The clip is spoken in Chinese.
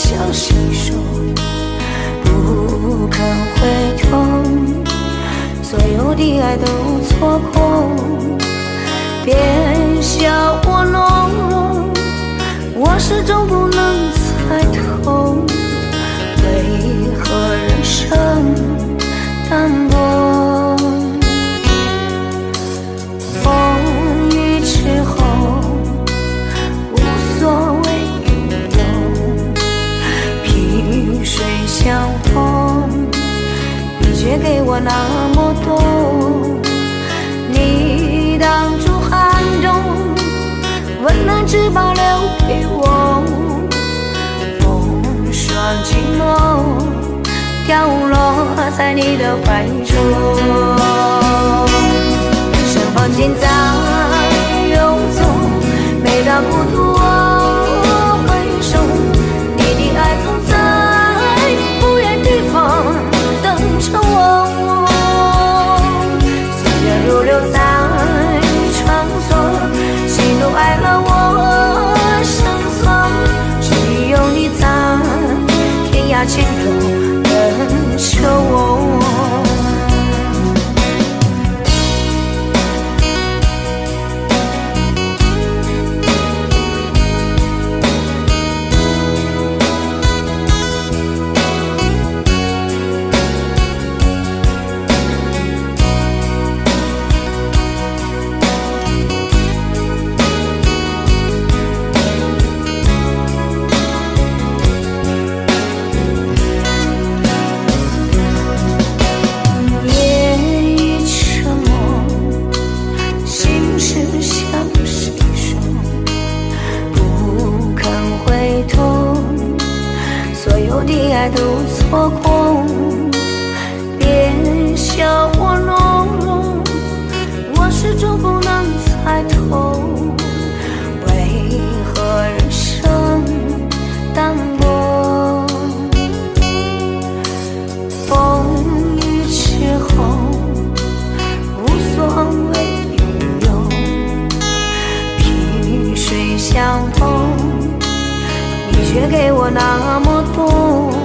相携手，不肯回头，所有的爱都错过。别笑我懦弱，我始终不能猜透，为何人生淡薄。风雨之后无所谓拥有，萍水相逢，你却给我那么多。你挡住寒冬，温暖只保留给我，风霜寂寞掉落在你的怀中。人生风景在游走，每当孤独我回首，你的爱总在不远地方等着我。岁月如流在穿梭，喜怒哀乐我深锁，只有你在天涯尽头等着我。的爱都错过，别笑我懦弱，我始终不能猜透，为何人生淡薄。风雨之后无所谓拥有，萍水相逢，你却给我那么多。